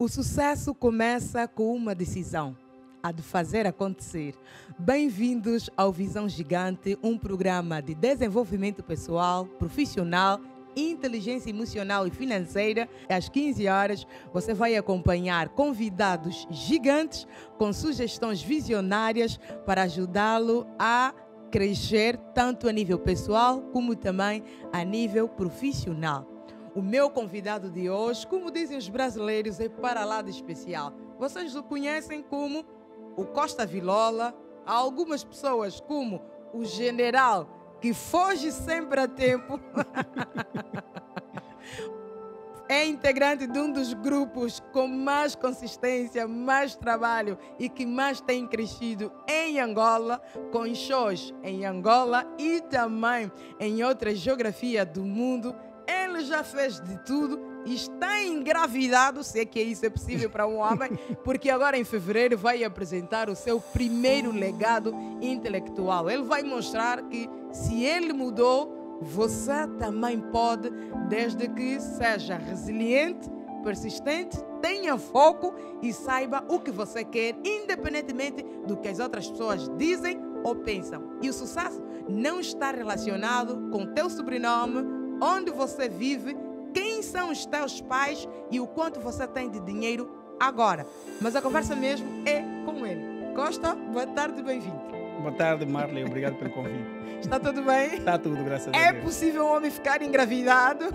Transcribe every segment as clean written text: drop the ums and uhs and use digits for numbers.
O sucesso começa com uma decisão, a de fazer acontecer. Bem-vindos ao Visão Gigante, um programa de desenvolvimento pessoal, profissional, inteligência emocional e financeira. Às 15 horas, você vai acompanhar convidados gigantes com sugestões visionárias para ajudá-lo a crescer tanto a nível pessoal como também a nível profissional. O meu convidado de hoje, como dizem os brasileiros, é para lá de especial. Vocês o conhecem como o Costa Vilola, há algumas pessoas como o general que foge sempre a tempo. É integrante de um dos grupos com mais consistência, mais trabalho e que mais tem crescido em Angola, com shows em Angola e também em outras geografias do mundo. Ele já fez de tudo e está engravidado, se é que isso é possível para um homem, porque agora em fevereiro vai apresentar o seu primeiro legado intelectual. Ele vai mostrar que se ele mudou, você também pode, desde que seja resiliente, persistente, tenha foco e saiba o que você quer, independentemente do que as outras pessoas dizem ou pensam. E o sucesso não está relacionado com o teu sobrenome, onde você vive, quem são os teus pais e o quanto você tem de dinheiro agora. Mas a conversa mesmo é com ele. Costa, boa tarde e bem-vindo. Boa tarde, Marley. Obrigado pelo convite. Está tudo bem? Está tudo, graças a Deus. É possível um homem ficar engravidado?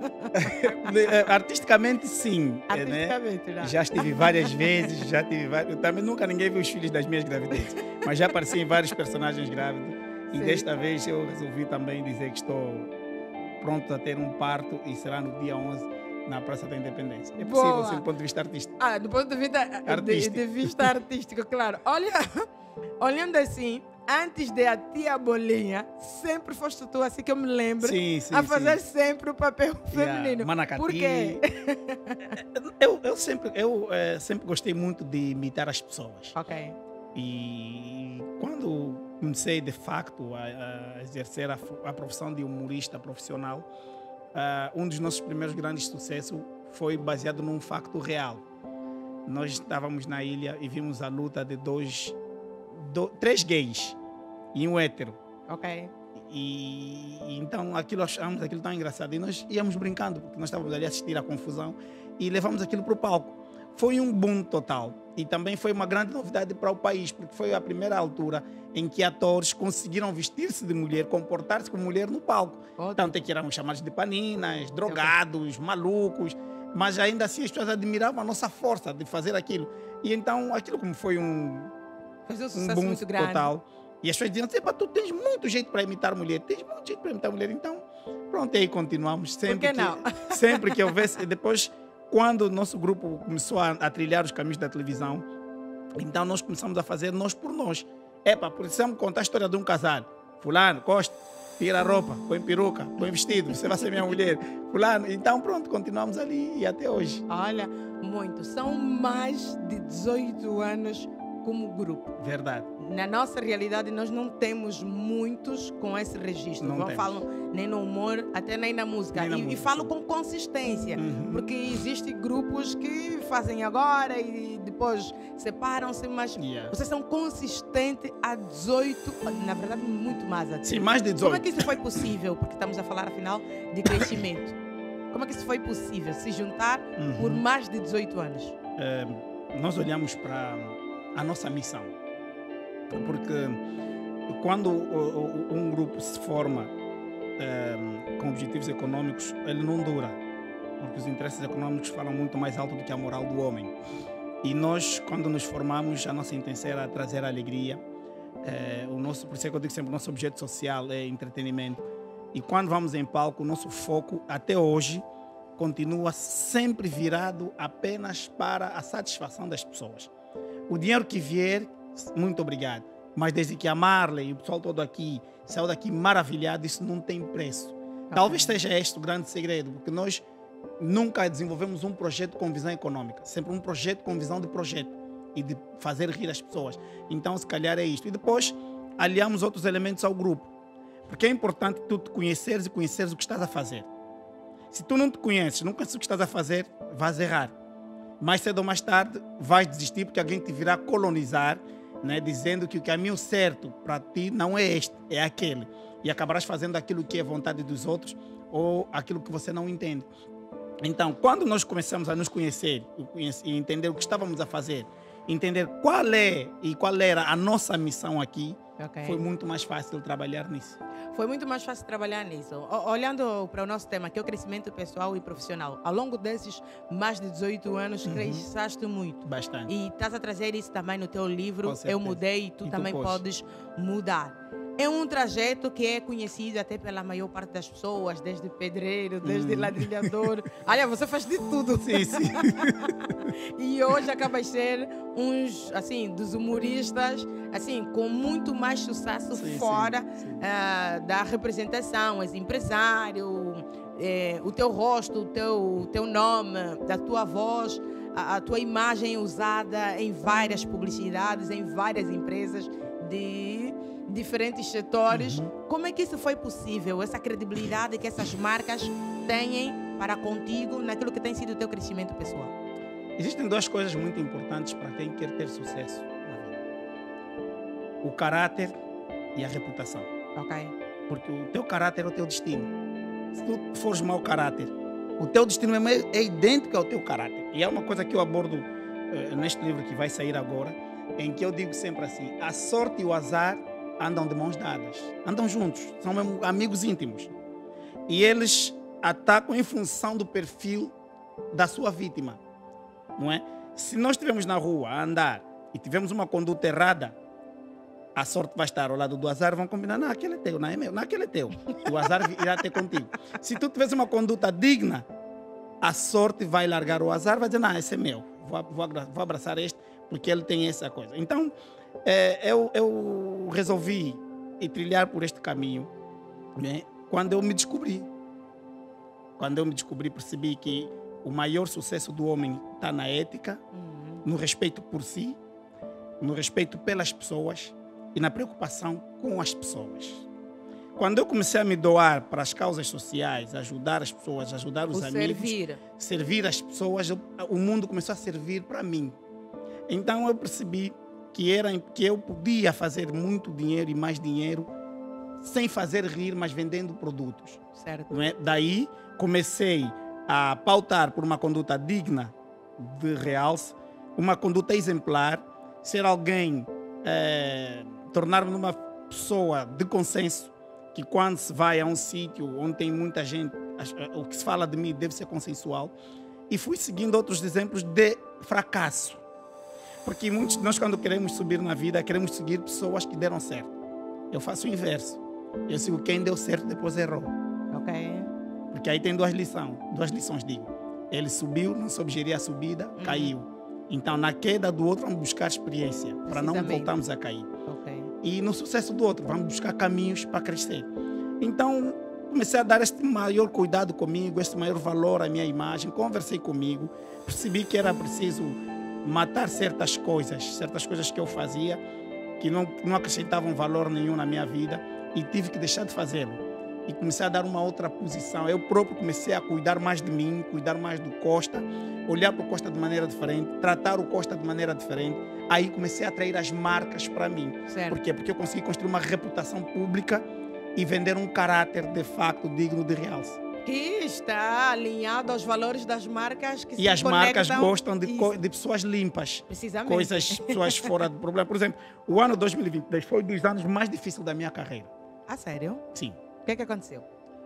Artisticamente, sim. Artisticamente, né? Já estive várias vezes, também nunca ninguém viu os filhos das minhas gravidezes, mas já apareci em vários personagens grávidos. E desta vez eu resolvi também dizer que estou pronto a ter um parto e será no dia 11 na Praça da Independência. É possível, sim, do ponto de vista artístico. Do ponto de vista artístico, claro. Olha, olhando assim, antes de a tia Bolinha, sempre foste tu, assim que eu me lembro, a fazer sempre o papel feminino. Manacati. Por quê? eu sempre gostei muito de imitar as pessoas. Ok. E quando comecei de facto a exercer a profissão de humorista profissional, um dos nossos primeiros grandes sucessos foi baseado num facto real. Nós estávamos na ilha e vimos a luta de três gays e um hétero. Ok. E então achamos aquilo tão engraçado e nós íamos brincando, porque nós estávamos ali a assistir à confusão e levamos aquilo para o palco. Foi um boom total e também foi uma grande novidade para o país, porque foi a primeira altura em que atores conseguiram vestir-se de mulher, comportar-se como mulher no palco. Tanto é que éramos chamados de paninas, drogados, malucos, mas ainda assim as pessoas admiravam a nossa força de fazer aquilo. E então aquilo como foi um sucesso boom muito grande. Total. E as pessoas diziam, tu tens muito jeito para imitar mulher, então pronto, aí continuamos. Por que não? Sempre que houvesse, depois... Quando o nosso grupo começou a trilhar os caminhos da televisão, então nós começamos a fazer nós por nós. Precisamos contar a história de um casal. Fulano, Costa, tira a roupa, põe peruca, põe vestido, você vai ser minha mulher. Fulano, então pronto, continuamos ali e até hoje. Olha, muito. São mais de 18 anos como grupo. Verdade. Na nossa realidade, nós não temos muitos com esse registro. Não falam nem no humor, até nem na música. E falo com consistência, porque existem grupos que fazem agora e depois separam-se, mas vocês são consistentes há 18, na verdade, muito mais. Sim, mais de 18. Como é que isso foi possível? Porque estamos a falar, afinal, de crescimento. Como é que isso foi possível, se juntar por mais de 18 anos? Nós olhamos para a nossa missão. Porque quando um grupo se forma com objetivos econômicos, ele não dura. Porque os interesses econômicos falam muito mais alto do que a moral do homem. E nós, quando nos formamos, a nossa intenção era trazer alegria. Por isso é que eu digo sempre, o nosso objeto social é entretenimento. E quando vamos em palco, o nosso foco, até hoje, continua sempre virado apenas para a satisfação das pessoas. O dinheiro que vier, muito obrigado. Mas desde que a Marley e o pessoal todo aqui saiu daqui maravilhado, isso não tem preço. Talvez seja este o grande segredo, porque nós nunca desenvolvemos um projeto com visão econômica, sempre um projeto com visão de projeto e de fazer rir as pessoas. Então, se calhar é isto. E depois, aliamos outros elementos ao grupo, porque é importante tu te conheceres e conheceres o que estás a fazer. Se tu não te conheces, não conheces o que estás a fazer, vais errar. mais cedo ou mais tarde vais desistir porque alguém te virá colonizar, né, dizendo que o caminho certo para ti não é este, é aquele. E acabarás fazendo aquilo que é vontade dos outros ou aquilo que você não entende. Então, quando nós começamos a nos conhecer e entender o que estávamos a fazer, entender qual é e qual era a nossa missão aqui, foi muito mais fácil trabalhar nisso. Foi muito mais fácil trabalhar nisso. Olhando para o nosso tema, que é o crescimento pessoal e profissional, ao longo desses mais de 18 anos, cresceste muito. Bastante. E estás a trazer isso também no teu livro, Eu Mudei, e tu também podes mudar. É um trajeto que é conhecido até pela maior parte das pessoas, desde pedreiro, desde ladrilhador. Olha, você faz de tudo. Sim, sim. E hoje acaba de ser uns, assim, dos humoristas, assim, com muito mais sucesso fora da representação. És empresário, o teu rosto, o teu nome, a tua voz, a tua imagem usada em várias publicidades, em várias empresas de diferentes setores. Como é que isso foi possível? Essa credibilidade que essas marcas têm para contigo naquilo que tem sido o teu crescimento pessoal? Existem duas coisas muito importantes para quem quer ter sucesso na vida: o caráter e a reputação. Porque o teu caráter é o teu destino. Se tu fores mau caráter, o teu destino é idêntico ao teu caráter. E é uma coisa que eu abordo neste livro que vai sair agora, em que eu digo sempre assim: a sorte e o azar andam de mãos dadas, andam juntos, são mesmo amigos íntimos. E eles atacam em função do perfil da sua vítima, não é? Se nós estivermos na rua a andar e tivermos uma conduta errada, a sorte vai estar ao lado do azar, vão combinar: não, aquele é teu, não é meu, não, aquele é teu. O azar irá ter contigo. Se tu tiveres uma conduta digna, a sorte vai largar o azar, vai dizer: não, esse é meu, vou abraçar este, porque ele tem essa coisa. Então, eu resolvi trilhar por este caminho, né, quando eu me descobri. Quando eu me descobri, percebi que o maior sucesso do homem está na ética, no respeito por si, no respeito pelas pessoas e na preocupação com as pessoas. Quando eu comecei a me doar para as causas sociais, ajudar as pessoas, ajudar os amigos, servir as pessoas, o mundo começou a servir para mim. Então eu percebi que eu podia fazer muito dinheiro e mais dinheiro sem fazer rir, mas vendendo produtos. Certo. Não é? Daí comecei a pautar por uma conduta digna de realce, uma conduta exemplar, ser alguém, tornar-me uma pessoa de consenso, que quando se vai a um sítio onde tem muita gente, o que se fala de mim deve ser consensual. E fui seguindo outros exemplos de fracasso. Porque muitos de nós, quando queremos subir na vida, queremos seguir pessoas que deram certo. Eu faço o inverso. Eu sigo quem deu certo depois errou. Porque aí tem duas lições, digo. Ele subiu, não soube gerir a subida, caiu. Então, na queda do outro, vamos buscar experiência, para não voltarmos a cair. E no sucesso do outro, vamos buscar caminhos para crescer. Então, comecei a dar este maior cuidado comigo, este maior valor à minha imagem. Conversei comigo, percebi que era preciso matar certas coisas que eu fazia, que não acrescentavam valor nenhum na minha vida, e tive que deixar de fazê-lo. E comecei a dar uma outra posição. Eu próprio comecei a cuidar mais de mim, cuidar mais do Costa, olhar para o Costa de maneira diferente, tratar o Costa de maneira diferente. Aí comecei a atrair as marcas para mim. Por quê? Porque eu consegui construir uma reputação pública e vender um caráter de facto digno de realce. Que está alinhado aos valores das marcas que se conectam. E as marcas gostam de pessoas limpas. Precisamente. Pessoas fora de problema. Por exemplo, o ano 2022 foi um dos anos mais difíceis da minha carreira. Ah, sério? Sim. O que é que aconteceu?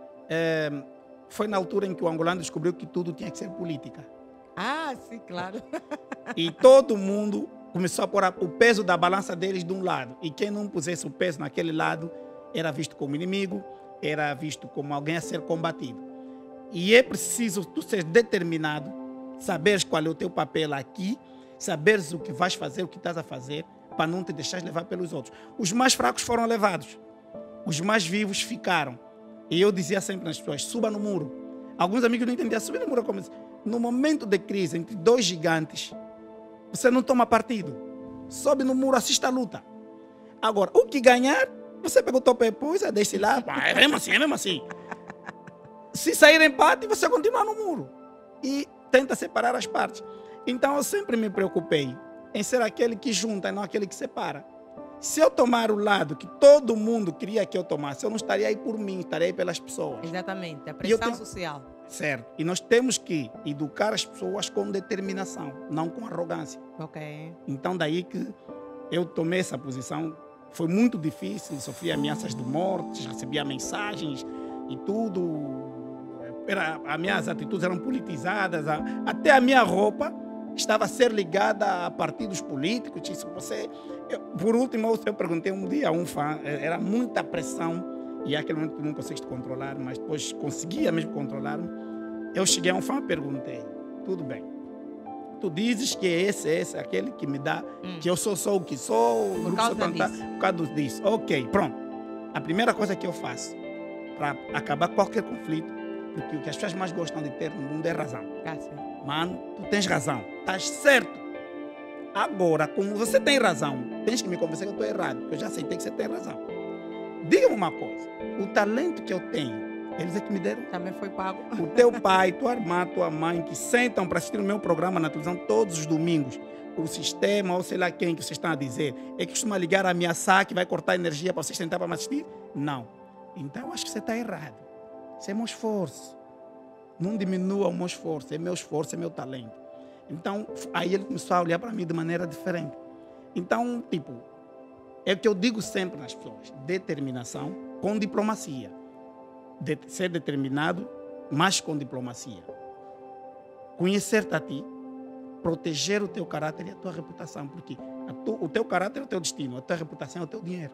Foi na altura em que o angolano descobriu que tudo tinha que ser política. Ah, sim, claro. E todo mundo começou a pôr o peso da balança deles de um lado. E quem não pusesse o peso naquele lado era visto como inimigo, era visto como alguém a ser combatido. E é preciso tu ser determinado, saberes qual é o teu papel aqui, saberes o que vais fazer, o que estás a fazer, para não te deixares levar pelos outros. Os mais fracos foram levados, os mais vivos ficaram. E eu dizia sempre nas pessoas: suba no muro. Alguns amigos não entendiam, subir no muro como assim? No momento de crise entre dois gigantes, você não toma partido. Sobe no muro, assista a luta. Agora, o que ganhar, você pega o teu pé, pois, deixa lá. É mesmo assim, é mesmo assim. Se sair empate, você continua no muro. E tenta separar as partes. Então eu sempre me preocupei em ser aquele que junta e não aquele que separa. Se eu tomar o lado que todo mundo queria que eu tomasse, eu não estaria aí por mim, estaria aí pelas pessoas. Exatamente, a pressão social. Certo. E nós temos que educar as pessoas com determinação, não com arrogância. Ok. Então daí que eu tomei essa posição. Foi muito difícil, sofri ameaças de morte, recebia mensagens e tudo. As minhas atitudes eram politizadas, até a minha roupa estava a ser ligada a partidos políticos. Por último, eu perguntei um dia a um fã, era muita pressão, e naquele momento tu não consegues te controlar, mas depois conseguia mesmo controlar-me. Eu cheguei a um fã e perguntei, tudo bem, tu dizes que esse é aquele que me dá, que eu sou o que sou, por causa disso. Ok, pronto. A primeira coisa que eu faço para acabar qualquer conflito, porque o que as pessoas mais gostam de ter no mundo é razão. Mano, tu tens razão, estás certo. Agora, como você tem razão, tens que me convencer que eu estou errado, porque eu já aceitei que você tem razão. Diga-me uma coisa, o talento que eu tenho, eles é que me deram. Também foi pago. O teu pai, tua irmã, tua mãe, que sentam para assistir o meu programa na televisão todos os domingos, o sistema, ou sei lá quem que vocês estão a dizer, é que costuma ligar a ameaçar que vai cortar energia para vocês tentarem me assistir? Não. Então, eu acho que você está errado. Isso é meu esforço. Não diminua o meu esforço, é meu talento. Então, aí ele começou a olhar para mim de maneira diferente. Então, é o que eu digo sempre nas pessoas, determinação com diplomacia. Ser determinado, mas com diplomacia. Conhecer-te a ti, proteger o teu caráter e a tua reputação, porque o teu caráter é o teu destino, a tua reputação é o teu dinheiro.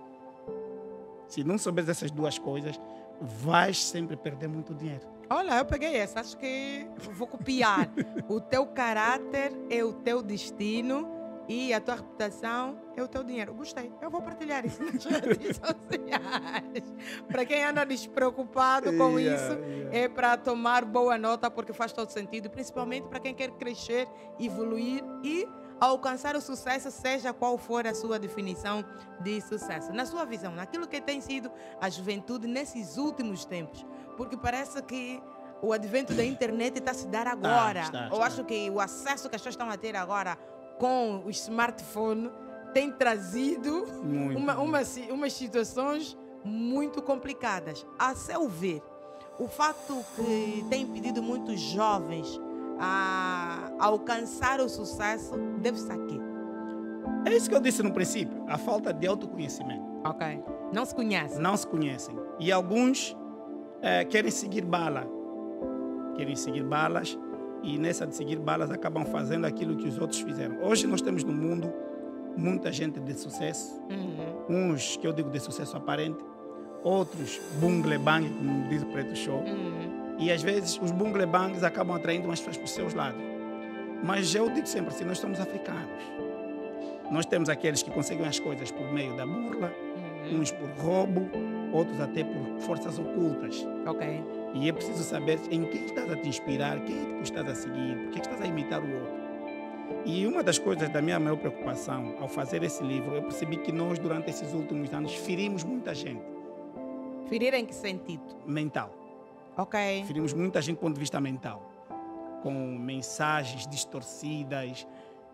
Se não souberes essas duas coisas, vais sempre perder muito dinheiro. Olha, eu peguei essa, acho que vou copiar. O teu caráter é o teu destino e a tua reputação é o teu dinheiro. Gostei, eu vou partilhar isso nas redes sociais. Para quem anda despreocupado com isso, é para tomar boa nota, porque faz todo sentido, principalmente para quem quer crescer, evoluir e alcançar o sucesso, seja qual for a sua definição de sucesso. Na sua visão, naquilo que tem sido a juventude nesses últimos tempos, porque parece que o advento da internet está a se dar agora. Eu acho que o acesso que as pessoas estão a ter agora com o smartphone tem trazido umas situações muito complicadas. A seu ver, o fato que tem impedido muitos jovens a alcançar o sucesso deve-se a quê? É isso que eu disse no princípio, a falta de autoconhecimento. Ok. Não se conhecem. Não se conhecem. E alguns querem seguir balas e nessa de seguir balas acabam fazendo aquilo que os outros fizeram. Hoje nós temos no mundo muita gente de sucesso, uns que eu digo de sucesso aparente, outros bunglebangs, como diz o Preto Show. E às vezes os bunglebangs acabam atraindo umas pessoas para os seus lados. Mas eu digo sempre assim, nós somos africanos. Nós temos aqueles que conseguem as coisas por meio da burla, uns por roubo, outros até por forças ocultas. Ok. E é preciso saber em quem estás a te inspirar, quem é que tu estás a seguir, por que estás a imitar o outro. E uma das coisas da minha maior preocupação ao fazer esse livro, eu percebi que nós, durante esses últimos anos, ferimos muita gente. Ferir em que sentido? Mental. Ok. Ferimos muita gente do ponto de vista mental. Com mensagens distorcidas,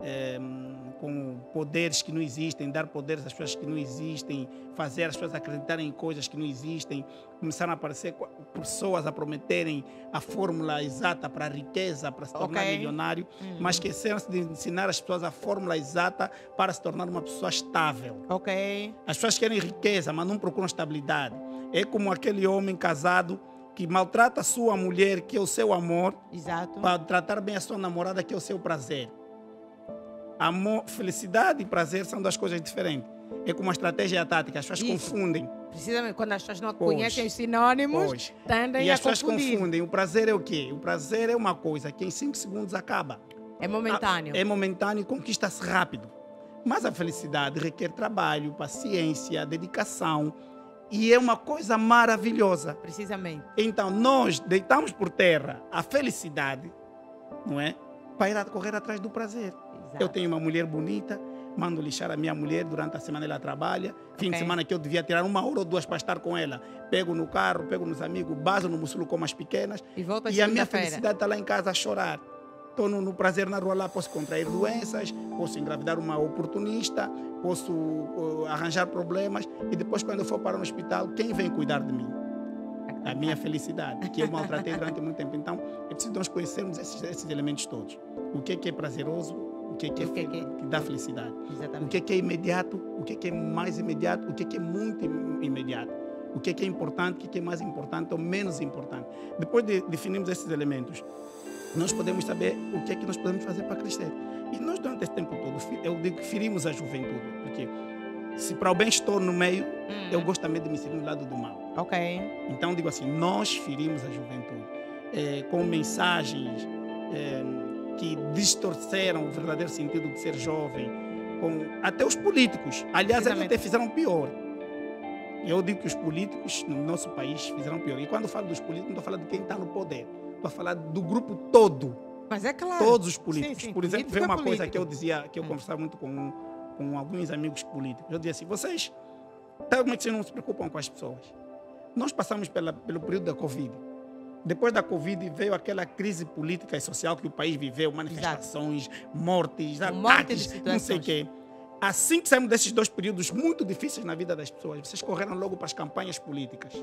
com poderes que não existem, dar poderes às pessoas que não existem, fazer as pessoas acreditarem em coisas que não existem. Começaram a aparecer pessoas a prometerem a fórmula exata para a riqueza, para se tornar milionário, mas esqueceram-se de ensinar as pessoas a fórmula exata para se tornar uma pessoa estável. Ok. As pessoas querem riqueza, mas não procuram estabilidade. É como aquele homem casado que maltrata a sua mulher, que é o seu amor, exato, para tratar bem a sua namorada, que é o seu prazer. Amor, felicidade e prazer são duas coisas diferentes. É como a estratégia e a tática, as pessoas confundem. Precisamente, quando as pessoas não conhecem os sinônimos, tendem e a as pessoas confundir. Confundem. O prazer é o quê? O prazer é uma coisa que em 5 segundos acaba. É momentâneo. É momentâneo e conquista-se rápido. Mas a felicidade requer trabalho, paciência, dedicação. E é uma coisa maravilhosa. Precisamente. Então, nós deitamos por terra a felicidade, não é? Para ir a correr atrás do prazer. Exato. Eu tenho uma mulher bonita, mando lixar a minha mulher durante a semana, ela trabalha. Fim de semana que eu devia tirar 1 hora ou 2 para estar com ela. Pego no carro, pego nos amigos, baso no mussulo como as pequenas. E volta e a minha felicidade está lá em casa a chorar. estou no prazer na rua lá, posso contrair doenças, posso engravidar uma oportunista, posso arranjar problemas e depois quando eu for para o hospital, quem vem cuidar de mim? A minha felicidade, que eu maltratei durante muito tempo. Então, é preciso nós conhecermos esses elementos todos. O que é prazeroso, o que que dá felicidade. Exatamente. O que é imediato, o que é mais imediato, o que é muito imediato. O que é importante, o que é mais importante ou menos importante. Depois de definirmos esses elementos, nós podemos saber o que é que nós podemos fazer para crescer. E nós, durante esse tempo todo, eu digo que ferimos a juventude. Porque se para o bem estou no meio, eu gosto também de me seguir no lado do mal. Ok. Então, digo assim, nós ferimos a juventude com mensagens que distorceram o verdadeiro sentido de ser jovem. Até os políticos. Aliás, eles até fizeram pior. Eu digo que os políticos no nosso país fizeram pior. E quando eu falo dos políticos, não estou falando de quem está no poder. Estou a falar do grupo todo. Mas é claro. Todos os políticos. Sim, Por exemplo, político veio é uma coisa político. que eu dizia, que eu conversava muito com alguns amigos políticos. Eu dizia assim, vocês, como é que vocês não se preocupam com as pessoas? Nós passamos pelo período da Covid. Depois da Covid veio aquela crise política e social que o país viveu, manifestações, mortes, ataques, não sei o quê. Assim que saímos desses dois períodos muito difíceis na vida das pessoas, vocês correram logo para as campanhas políticas.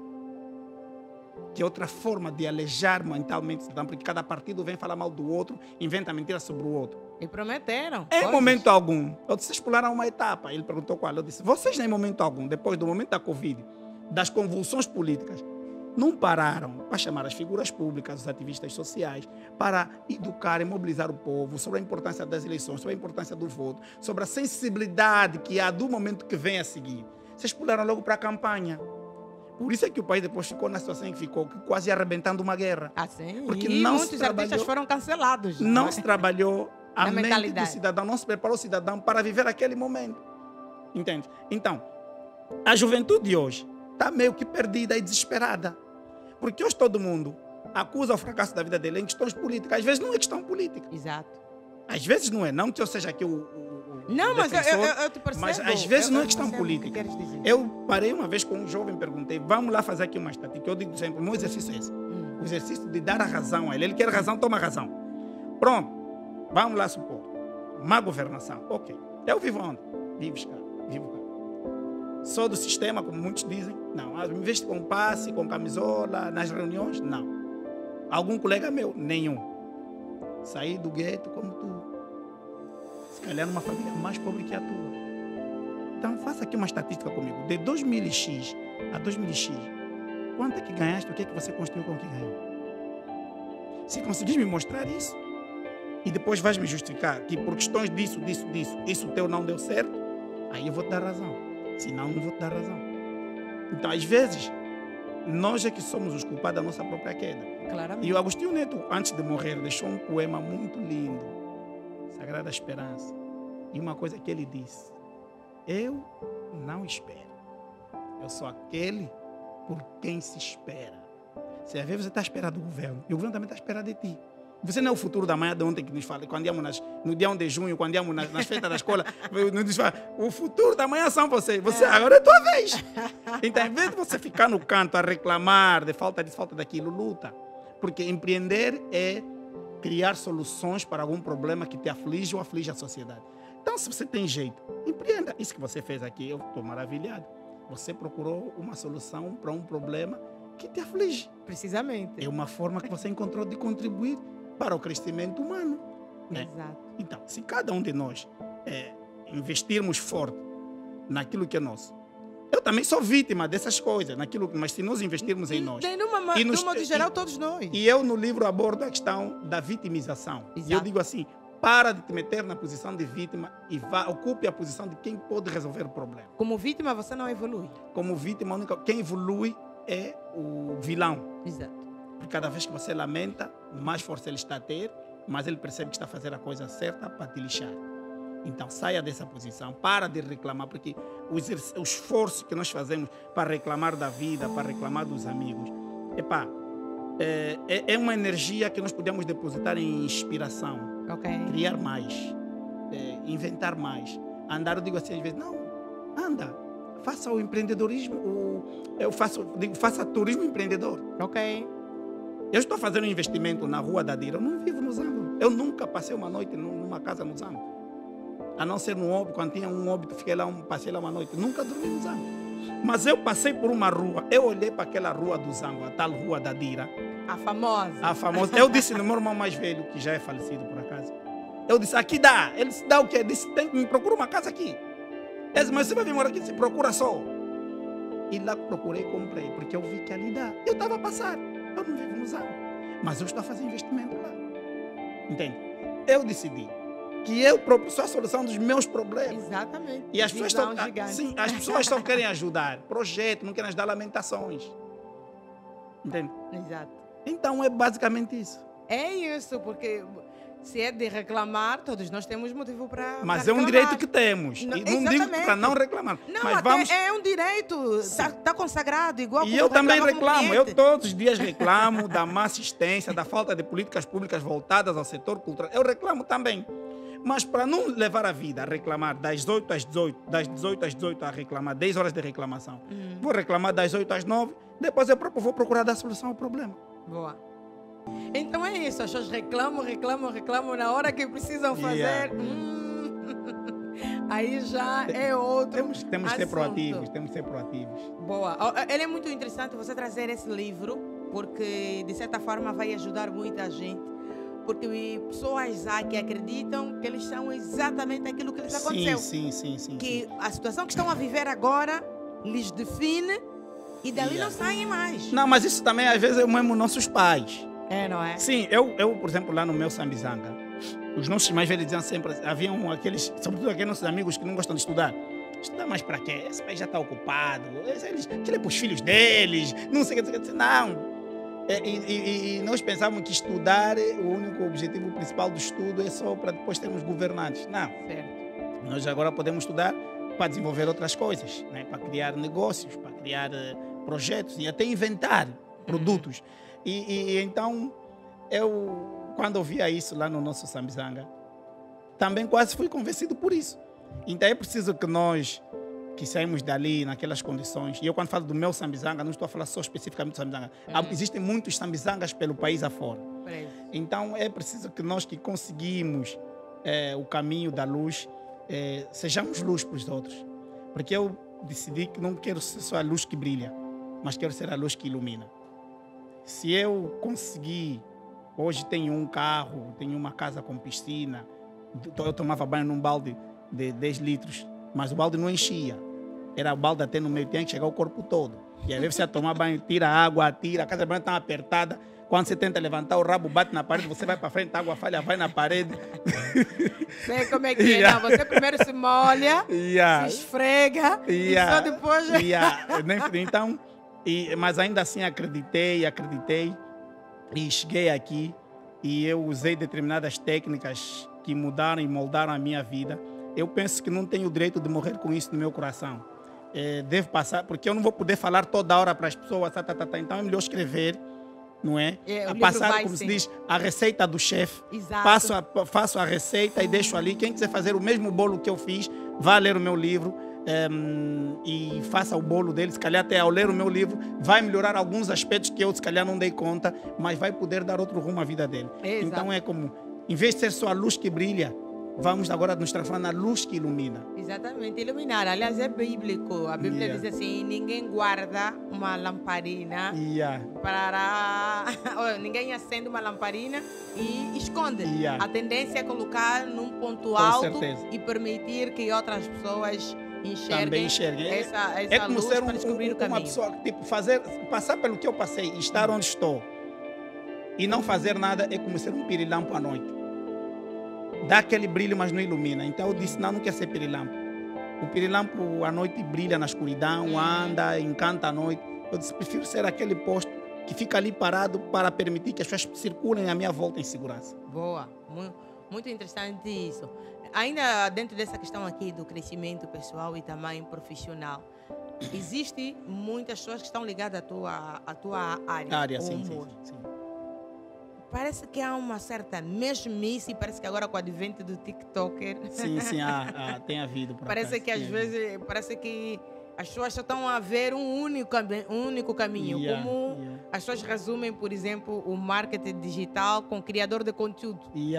Que é outra forma de alejar mentalmente o cidadão, porque cada partido vem falar mal do outro, inventa mentira sobre o outro. E prometeram. Em momento algum, vocês pularam uma etapa. Ele perguntou qual. Eu disse, vocês em momento algum, depois do momento da Covid, das convulsões políticas, não pararam para chamar as figuras públicas, os ativistas sociais, para educar e mobilizar o povo sobre a importância das eleições, sobre a importância do voto, sobre a sensibilidade que há do momento que vem a seguir. Vocês pularam logo para a campanha. Por isso é que o país depois ficou na situação em que ficou, quase arrebentando uma guerra. Assim, Porque e não muitos artistas foram cancelados. Não se trabalhou a mente mentalidade do cidadão, não se preparou o cidadão para viver aquele momento. Entende? Então, a juventude de hoje está meio que perdida e desesperada. Porque hoje todo mundo acusa o fracasso da vida dele em questões políticas. Às vezes não é questão política. Exato. Às vezes não é. Não que eu seja aqui o não, mas eu te percebo. Mas às vezes não é questão política. Que eu parei uma vez com um jovem e perguntei, vamos lá fazer aqui uma estatística. Eu digo sempre, o meu exercício é esse. O exercício de dar a razão a ele. Ele quer razão, toma razão. Pronto. Vamos lá supor. Má governação. Ok. Eu vivo onde? Vivo cá. Sou do sistema, como muitos dizem? Não. Me veste com passe, com camisola, nas reuniões? Não. Algum colega meu? Nenhum. Saí do gueto como tu. Se calhar numa família mais pobre que a tua. Então faça aqui uma estatística comigo. De 2000X a 2000X, quanto é que ganhaste? O que é que você construiu com o que ganhou? Se conseguires me mostrar isso, e depois vais me justificar que por questões disso, isso teu não deu certo, aí eu vou te dar razão. Senão, não vou te dar razão. Então, às vezes, nós é que somos os culpados da nossa própria queda. Claramente. E o Agostinho Neto, antes de morrer, deixou um poema muito lindo, Sagrada Esperança. E uma coisa que ele disse, eu não espero. Eu sou aquele por quem se espera. Se às vezes você está à espera do governo, e o governo também está à espera de ti. Você não é o futuro da manhã de ontem que nos fala, quando íamos no dia 1 de junho, quando íamos nas festas da escola, nos fala, o futuro da manhã são vocês. Agora é a tua vez. Então, em vez de você ficar no canto a reclamar de falta disso, falta daquilo, luta. Porque empreender é criar soluções para algum problema que te aflige ou aflige a sociedade. Então, se você tem jeito, empreenda. Isso que você fez aqui, eu estou maravilhado. Você procurou uma solução para um problema que te aflige. Precisamente. É uma forma que você encontrou de contribuir para o crescimento humano. Né? Exato. Então, se cada um de nós investirmos forte naquilo que é nosso, eu também sou vítima dessas coisas, mas se nós investirmos em nós... De modo geral, todos nós. E eu no livro abordo a questão da vitimização. Exato. E eu digo assim, para de te meter na posição de vítima e ocupe a posição de quem pode resolver o problema. Como vítima, você não evolui. Como vítima, quem evolui é o vilão. Exato. Porque cada vez que você lamenta, mais força ele está a ter, mas ele percebe que está a fazer a coisa certa para te lixar. Então, saia dessa posição, para de reclamar, porque o esforço que nós fazemos para reclamar da vida, para reclamar dos amigos, é uma energia que nós podemos depositar em inspiração, criar mais, inventar mais. Andar, eu digo assim às vezes, não, anda, faça o empreendedorismo, faça turismo empreendedor. Ok. Eu estou fazendo um investimento na Rua da Dira, eu não vivo nos ângulos. Eu nunca passei uma noite numa casa no Zango. A não ser no óbito, quando tinha um óbito, passei lá uma noite. Nunca dormi no Zango. Mas eu passei por uma rua, eu olhei para aquela rua do Zango, a tal rua da Dira. A famosa. A famosa. Eu disse no meu irmão mais velho, que já é falecido por acaso. Eu disse, aqui dá. Ele disse, dá o quê? Eu disse, me procura uma casa aqui. Ele disse, mas você vai vir morar aqui? Você procura só. E lá procurei e comprei, porque eu vi que ali dá. Eu estava a passar. Eu não vivo no Zango. Mas eu estou a fazer investimento lá. Entende? Eu decidi que eu próprio sou a solução dos meus problemas. Exatamente. E as pessoas sim, as pessoas só querem ajudar. Projeto, não querem ajudar lamentações. Entende? Exato. Então é basicamente isso. É isso, porque se é de reclamar, todos nós temos motivo para Mas pra é um direito que temos. Não, E não digo para não reclamar. Não, mas até vamos... é um direito. Está consagrado, igual E como eu também reclamar como reclamo. Eu cliente. todos os dias reclamo da má assistência, da falta de políticas públicas voltadas ao setor cultural. Eu reclamo também. Mas para não levar a vida a reclamar das 8 às 18, das 18 às 18 a reclamar, 10 horas de reclamação. Vou reclamar das 8 às 9, depois eu próprio vou procurar dar solução ao problema. Boa. Então é isso, as pessoas reclamam, na hora que precisam fazer. Yeah. Aí já é outro. Temos que ser assunto. proativos, temos que ser proativos. Boa. Ele é muito interessante você trazer esse livro, porque de certa forma vai ajudar muita gente. Porque pessoas há que acreditam que eles são exatamente aquilo que lhes aconteceu. Sim. Que a situação que estão a viver agora lhes define e dali não saem mais. Não, mas isso também às vezes é mesmo nossos pais. É, não é? Sim, eu, por exemplo, lá no meu Sambizanga, os nossos mais velhos diziam sempre, haviam aqueles, sobretudo aqueles nossos amigos que não gostam de estudar. Estudar mais para quê? Esse pai já está ocupado, aquilo é para os filhos deles, não sei o que. Não. E nós pensávamos que estudar, o único objetivo principal do estudo é só para depois termos governantes. Não. Certo. Nós agora podemos estudar para desenvolver outras coisas, né? Para criar negócios, para criar projetos e até inventar produtos. E então, eu, quando ouvia isso lá no nosso Sambizanga, também quase fui convencido por isso. Então é preciso que nós, que saímos dali naquelas condições, e eu quando falo do meu Sambizanga, não estou a falar só especificamente do Sambizanga, existem muitos Sambizangas pelo país afora. Então é preciso que nós que conseguimos o caminho da luz, sejamos luz para os outros. Porque eu decidi que não quero ser só a luz que brilha, mas quero ser a luz que ilumina. Se eu conseguir, hoje tenho um carro, tenho uma casa com piscina, eu tomava banho num balde de 10 litros, mas o balde não enchia. Era o balde até no meio, tinha que chegar o corpo todo. E aí você ia tomar banho, tira a água, a casa de banho está apertada. Quando você tenta levantar, o rabo bate na parede, você vai para frente, a água falha, vai na parede. Sei como é que é, não, você primeiro se molha, se esfrega, e só depois... Então, mas ainda assim acreditei e cheguei aqui e eu usei determinadas técnicas que mudaram e moldaram a minha vida. Eu penso que não tenho o direito de morrer com isso no meu coração. Devo passar, porque eu não vou poder falar toda hora para as pessoas, então é melhor escrever, não é? A passar, como se diz, a receita do chefe. Faço a receita e deixo ali. Quem quiser fazer o mesmo bolo que eu fiz, vá ler o meu livro. E faça o bolo dele, se calhar até ao ler o meu livro vai melhorar alguns aspectos que eu se calhar não dei conta, mas vai poder dar outro rumo à vida dele. Exato. Então é como, em vez de ser só a luz que brilha, vamos agora nos transformar na luz que ilumina. Exatamente, iluminar. Aliás, é bíblico. A Bíblia diz assim, ninguém guarda uma lamparina ninguém acende uma lamparina e esconde. A tendência é colocar num ponto alto e permitir que outras pessoas enxerguem essa luz para descobrir o caminho. Uma pessoa, tipo, passar pelo que eu passei e estar onde estou e não fazer nada é como ser um pirilampo à noite. Dá aquele brilho, mas não ilumina. Então eu disse, não quero ser pirilampo. O pirilampo à noite brilha na escuridão, anda, encanta à noite. Eu disse, prefiro ser aquele posto que fica ali parado para permitir que as pessoas circulem à minha volta em segurança. Boa, muito interessante isso. Ainda dentro dessa questão aqui do crescimento pessoal e também profissional, existem muitas pessoas que estão ligadas à tua área, sim. Parece que há uma certa mesmice, parece que agora com o advento do TikToker... Sim, tem havido. Parece que às vezes, parece que as pessoas só estão a ver um único caminho. As as pessoas resumem, por exemplo, o marketing digital com criador de conteúdo. E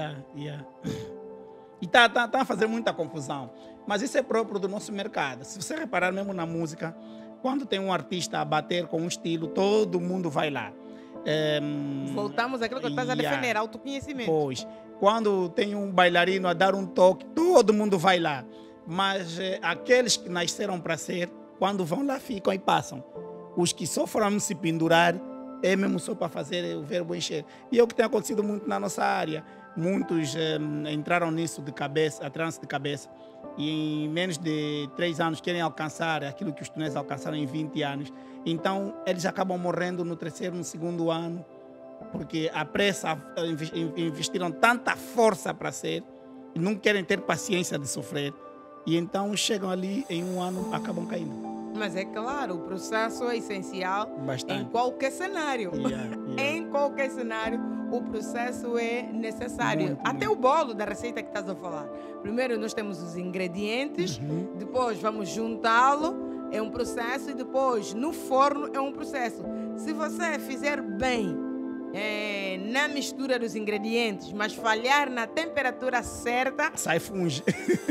tá a fazer muita confusão. Mas isso é próprio do nosso mercado. Se você reparar mesmo na música, quando tem um artista a bater com um estilo, todo mundo vai lá. Voltamos àquilo que estás a defender, autoconhecimento. Pois, quando tem um bailarino a dar um toque, todo mundo vai lá. Mas aqueles que nasceram para ser, quando vão lá, ficam e passam. Os que só foram se pendurar, é mesmo só para fazer o verbo encher. E é o que tem acontecido muito na nossa área. Muitos entraram nisso de cabeça, a transe de cabeça, e em menos de 3 anos querem alcançar aquilo que os tuneses alcançaram em 20 anos. Então, eles acabam morrendo no 3º, no 2º ano, porque a pressa investiram tanta força para ser, e não querem ter paciência de sofrer, e então chegam ali em 1 ano, acabam caindo. Mas é claro, o processo é essencial. Bastante. Em qualquer cenário. Em qualquer cenário, o processo é necessário. Muito, Até muito. o bolo da receita que estás a falar. Primeiro nós temos os ingredientes, depois vamos juntá-lo, é um processo, e depois no forno é um processo. Se você fizer bem na mistura dos ingredientes, mas falhar na temperatura certa, sai funge.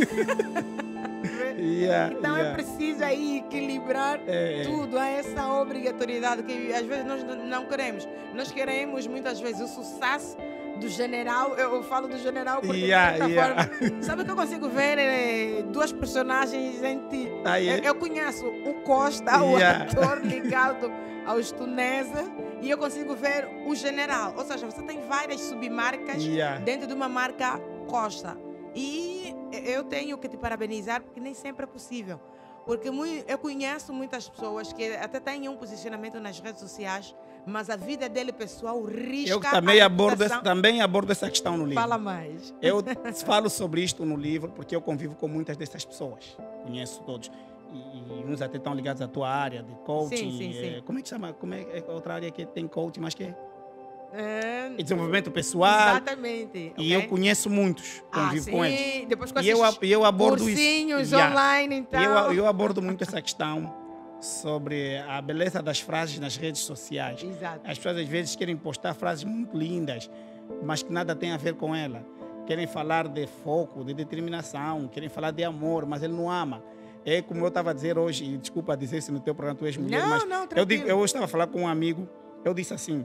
Então é preciso aí equilibrar tudo. Há essa obrigatoriedade que às vezes nós não queremos. Nós queremos muitas vezes o sucesso do general. Eu falo do general porque de certa forma, sabe que eu consigo ver 2 personagens em ti. Eu conheço o Costa, o ator ligado aos tuneses, e eu consigo ver o general. Ou seja, você tem várias submarcas dentro de uma marca Costa. E eu tenho que te parabenizar, porque nem sempre é possível. Porque eu conheço muitas pessoas que até têm um posicionamento nas redes sociais, mas a vida dele pessoal risca. Eu também abordo essa questão no livro. Fala mais. Eu falo sobre isto no livro porque eu convivo com muitas dessas pessoas. Conheço todos. E uns até estão ligados à tua área de coaching. Sim. Como é que chama? Como é outra área que tem coaching, mas que é? Desenvolvimento pessoal. Exatamente. E eu conheço muitos, convivo com eles. Depois com eu abordo cursinhos isso. online, então. Eu abordo muito essa questão sobre a beleza das frases nas redes sociais. Exato. As pessoas às vezes querem postar frases muito lindas, mas que nada tem a ver com ela. Querem falar de foco, de determinação, querem falar de amor, mas ele não ama. É como eu estava a dizer hoje, e desculpa dizer se no teu programa tu és mulher, mas eu estava a falar com um amigo, eu disse assim: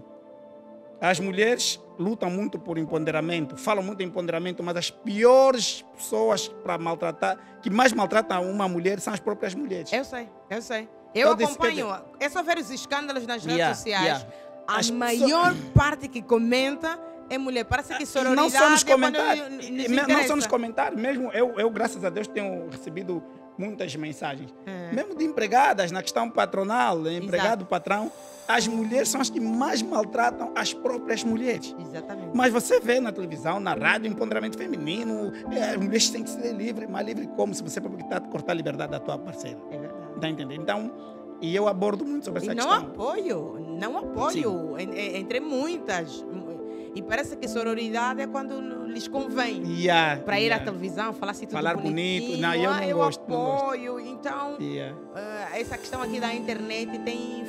as mulheres lutam muito por empoderamento, falam muito em empoderamento, mas as piores pessoas para maltratar, que mais maltratam uma mulher, são as próprias mulheres. Eu sei. Eu acompanho. É só ver os escândalos nas redes sociais. A maior parte que comenta é mulher. Parece que sororidade... Não só nos comentários. Não só nos comentários. Mesmo eu, graças a Deus, tenho recebido muitas mensagens. Mesmo de empregadas, na questão patronal, empregado, patrão. As mulheres são as que mais maltratam as próprias mulheres. Exatamente. Mas você vê na televisão, na rádio, empoderamento feminino, as mulheres têm que ser livres, mas livre como? Se você está a cortar a liberdade da tua parceira. É verdade. Está entendendo? Então, e eu abordo muito sobre essa questão. Não apoio, entre muitas. E parece que sororidade é quando lhes convém. Para ir à televisão, falar assim tudo falar bonito. Não, eu não gosto. Apoio. Então, essa questão aqui da internet tem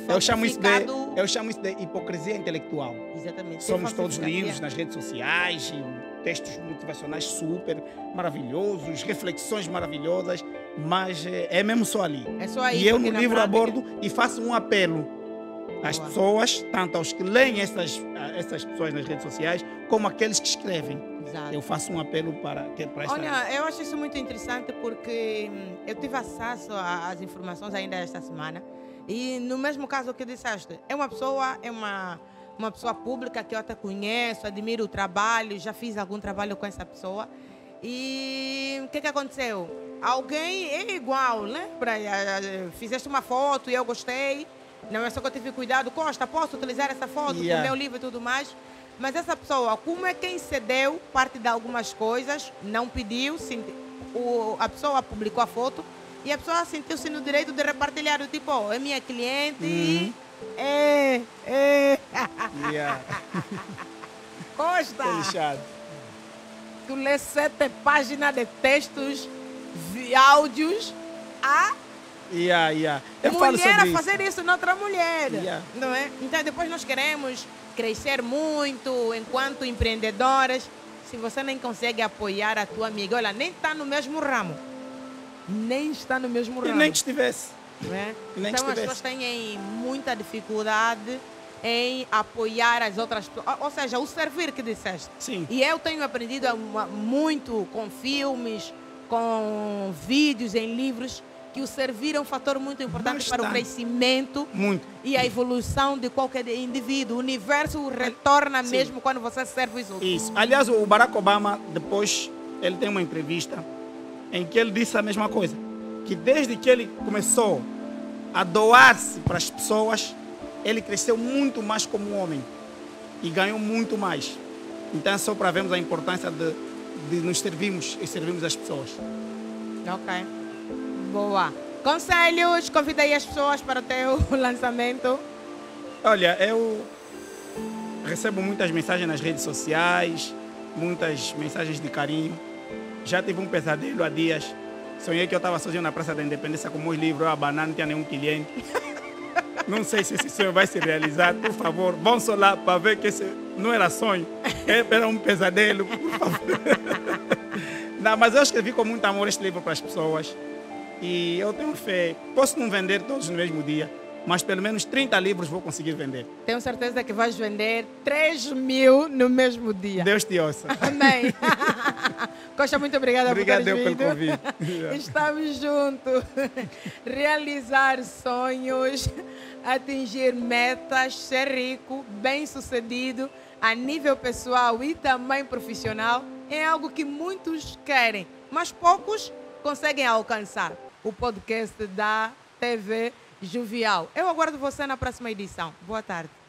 eu chamo isso de hipocrisia intelectual. Exatamente. Somos todos lindos nas redes sociais, textos motivacionais super maravilhosos, reflexões maravilhosas, mas é mesmo só ali. É só aí. E eu no livro abordo e faço um apelo às pessoas, tanto aos que leem essas pessoas nas redes sociais, como aqueles que escrevem. Exato. Eu faço um apelo para esta... Olha, eu acho isso muito interessante porque eu tive acesso às informações ainda esta semana, e no mesmo caso que disseste, é uma pessoa pública que eu até conheço, admiro o trabalho, já fiz algum trabalho com essa pessoa. E o que aconteceu? Alguém é igual, né? Fizeste uma foto e eu gostei. Não é só que eu tive cuidado, Costa, posso utilizar essa foto no meu livro e tudo mais. Mas essa pessoa, como é quem cedeu parte de algumas coisas, não pediu, a pessoa publicou a foto e a pessoa sentiu-se no direito de repartilhar, tipo, é minha cliente, Costa, tu lês 7 páginas de textos, áudios, Eu falo mulher sobre a isso. fazer isso noutra mulher. Yeah. Não é? Então, depois nós queremos crescer muito enquanto empreendedoras. Se você nem consegue apoiar a tua amiga, olha, nem está no mesmo ramo. Nem está no mesmo E ramo. nem que estivesse. Não é? Nem que Então, as estivesse. pessoas têm muita dificuldade em apoiar as outras pessoas. Ou seja, o servir que disseste. Sim. E eu tenho aprendido muito com filmes, com vídeos, em livros, que o servir é um fator muito importante para o Bastante. crescimento Muito. e a evolução de qualquer indivíduo. O universo retorna Sim. mesmo quando você serve os outros. Isso. Aliás, o Barack Obama, depois, ele tem uma entrevista em que ele disse a mesma coisa. Que desde que ele começou a doar-se para as pessoas, ele cresceu muito mais como homem e ganhou muito mais. Então é só para vermos a importância de nos servirmos e servirmos as pessoas. Ok. Boa. Conselhos, convidei as pessoas para o teu lançamento. Olha, eu recebo muitas mensagens nas redes sociais, muitas mensagens de carinho. Já tive um pesadelo há dias. Sonhei que eu estava sozinho na Praça da Independência com meus livros, eu abanando, não tinha nenhum cliente. Não sei se esse sonho vai se realizar. Por favor, vão só lá para ver que esse não era sonho, era um pesadelo, por favor. Não, mas eu escrevi com muito amor este livro para as pessoas. E eu tenho fé. Posso não vender todos no mesmo dia, mas pelo menos 30 livros vou conseguir vender. Tenho certeza que vais vender 3.000 no mesmo dia. Deus te ouça. Amém. Costa, muito obrigada Obrigado por teres pelo vindo. convite. Estamos juntos. Realizar sonhos, atingir metas, ser rico, bem-sucedido a nível pessoal e também profissional é algo que muitos querem, mas poucos conseguem alcançar. O podcast da TV Jovial. Eu aguardo você na próxima edição. Boa tarde.